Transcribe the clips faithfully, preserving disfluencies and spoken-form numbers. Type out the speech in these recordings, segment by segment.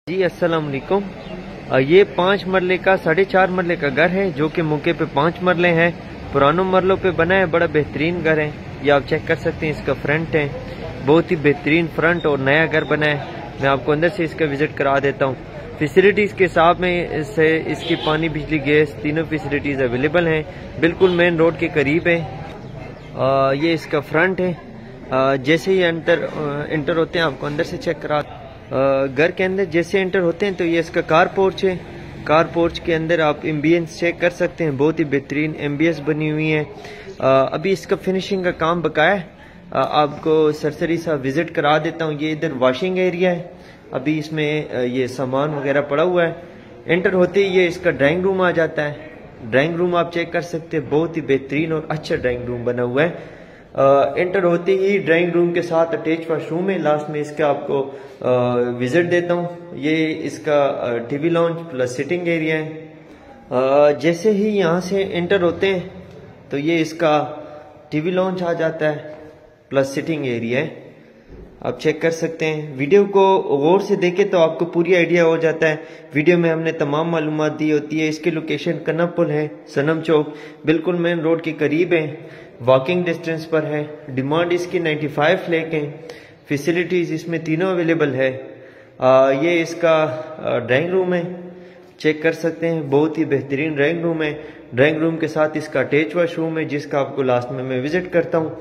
जी अस्सलाम वालेकुम। ये पाँच मरले का साढ़े चार मरले का घर है जो कि मौके पे पाँच मरले हैं। पुरानों मरलों पे बना है, बड़ा बेहतरीन घर है। ये आप चेक कर सकते हैं, इसका फ्रंट है, बहुत ही बेहतरीन फ्रंट और नया घर बना है। मैं आपको अंदर से इसका विजिट करा देता हूँ। फैसिलिटीज़ के हिसाब में से इसकी पानी बिजली गैस तीनों फैसिलिटीज़ अवेलेबल हैं, बिल्कुल मेन रोड के करीब है। आ, ये इसका फ्रंट है। आ, जैसे ही एंटर एंटर होते हैं आपको अंदर से चेक करा घर के अंदर जैसे एंटर होते हैं तो ये इसका कार पोर्च है। कार पोर्च के अंदर आप एम्बियंस चेक कर सकते हैं, बहुत ही बेहतरीन एम्बियंस बनी हुई है। आ, अभी इसका फिनिशिंग का काम बकाया है। आ, आपको सरसरी सा विजिट करा देता हूँ। ये इधर वॉशिंग एरिया है, अभी इसमें ये सामान वगैरह पड़ा हुआ है। एंटर होते ही ये इसका ड्राइंग रूम आ जाता है। ड्राइंग रूम आप चेक कर सकते हैं, बहुत ही बेहतरीन और अच्छा ड्राइंग रूम बना हुआ है। एंटर होते ही ड्राइंग रूम के साथ अटैच वॉशरूम है। लास्ट में इसका आपको विजिट देता हूँ। ये इसका TV lounge plus sitting area है। आ, जैसे ही यहाँ से एंटर होते हैं तो ये इसका टीवी लॉन्च आ जाता है प्लस सिटिंग एरिया है, आप चेक कर सकते हैं। वीडियो को गौर से देखें तो आपको पूरी आइडिया हो जाता है। वीडियो में हमने तमाम मालूमात दी होती है। इसकी लोकेशन कनपुल है, सनम चौक, बिल्कुल मेन रोड के करीब है, वॉकिंग डिस्टेंस पर है। डिमांड इसकी पचानवे लाख है। फैसिलिटीज इसमें तीनों अवेलेबल है। आ, ये इसका ड्राइंग रूम है, चेक कर सकते हैं, बहुत ही बेहतरीन ड्राइंग रूम है। ड्राइंग रूम के साथ इसका अटैच वॉशरूम है जिसका आपको लास्ट में मैं विजिट करता हूँ।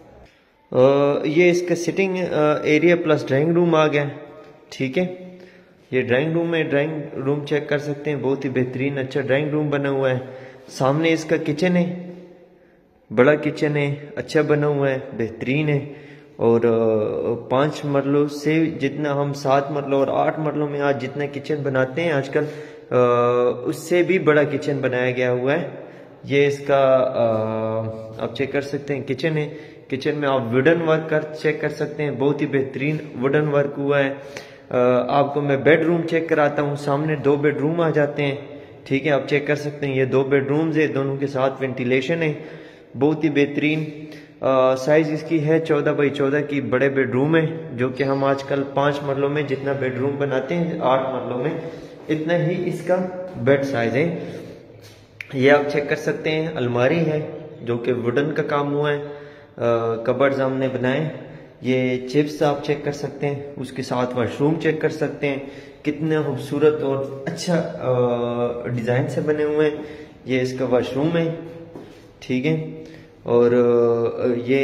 ये इसका sitting area plus drawing room आ गया, ठीक है। ये ड्राइंग रूम है, ड्राइंग रूम चेक कर सकते हैं, बहुत ही बेहतरीन अच्छा ड्राइंग रूम बना हुआ है। सामने इसका किचन है, बड़ा किचन है, अच्छा बना हुआ है, बेहतरीन है। और पाँच मरलों से जितना हम सात मरलों और आठ मरलों में आज जितना किचन बनाते हैं आजकल, उससे भी बड़ा किचन बनाया गया हुआ है। ये इसका आप चेक कर सकते हैं किचन है। किचन में आप वुडन वर्क कर चेक कर सकते हैं, बहुत ही बेहतरीन वुडन वर्क हुआ है। आपको मैं बेडरूम चेक कराता हूँ। सामने दो बेडरूम आ जाते हैं, ठीक है, आप चेक कर सकते हैं। ये दो बेडरूम्स है, दोनों के साथ वेंटिलेशन है, बहुत ही बेहतरीन। साइज इसकी है चौदह बाई चौदह की, बड़े बेडरूम है जो कि हम आजकल पाँच मरलों में जितना बेडरूम बनाते हैं आठ मरलों में इतना ही इसका बेड साइज है। ये आप चेक कर सकते हैं। अलमारी है जो कि वुडन का काम हुआ है, कबर्ड्स हमने बनाए। ये चिप्स आप चेक कर सकते हैं, उसके साथ वॉशरूम चेक कर सकते हैं, कितने खूबसूरत और अच्छा डिज़ाइन से बने हुए हैं। ये इसका वॉशरूम है, ठीक है। और ये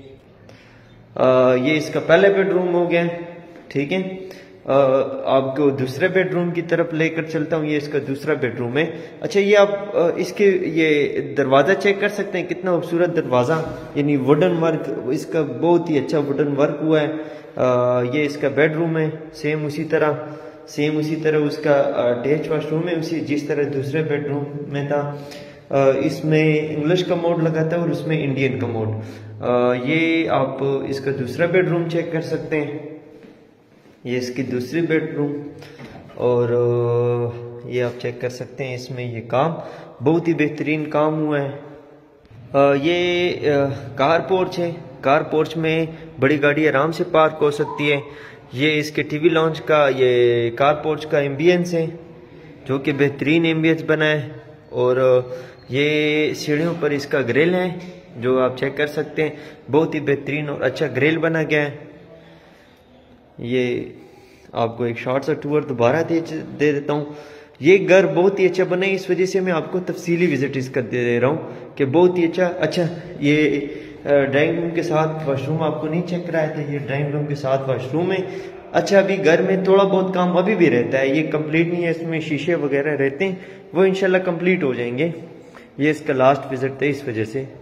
ये इसका पहला बेडरूम हो गया, ठीक है। आपको दूसरे बेडरूम की तरफ लेकर चलता हूँ। ये इसका दूसरा बेडरूम है। अच्छा, ये आप इसके ये दरवाज़ा चेक कर सकते हैं, कितना खूबसूरत दरवाज़ा, यानी वुडन वर्क इसका बहुत ही अच्छा वुडन वर्क हुआ है। आ, ये इसका बेडरूम है, सेम उसी तरह सेम उसी तरह उसका अटैच वॉशरूम है, उसी जिस तरह दूसरे बेडरूम में था। आ, इसमें इंग्लिश का मोड लगा था और उसमें इंडियन का मोड। आ, ये आप इसका दूसरा बेडरूम चेक कर सकते हैं, ये इसकी दूसरी बेडरूम। और ये आप चेक कर सकते हैं, इसमें ये काम बहुत ही बेहतरीन काम हुआ है। ये कार पोर्च है, कार पोर्च में बड़ी गाड़ी आराम से पार्क हो सकती है। ये इसके टीवी लॉन्च का ये कार पोर्च का एम्बियंस है जो कि बेहतरीन एम्बियंस बना है। और ये सीढ़ियों पर इसका ग्रिल है जो आप चेक कर सकते हैं, बहुत ही बेहतरीन और अच्छा ग्रिल बना गया है। ये आपको एक शॉर्ट सा टूर दोबारा दे दे देता हूँ। ये घर बहुत ही अच्छा बना है, इस वजह से मैं आपको तफसीली विजिट इसका दे दे रहा हूँ कि बहुत ही अच्छा अच्छा। ये ड्राइंग रूम के साथ वॉशरूम आपको नहीं चेक कराया था, ये ड्राइंग रूम के साथ वॉशरूम है। अच्छा, अभी घर में थोड़ा बहुत काम अभी भी रहता है, ये कंप्लीट नहीं है, इसमें शीशे वगैरह रहते हैं, वो इंशाल्लाह कंप्लीट हो जाएंगे। ये इसका लास्ट विजिट था, इस वजह से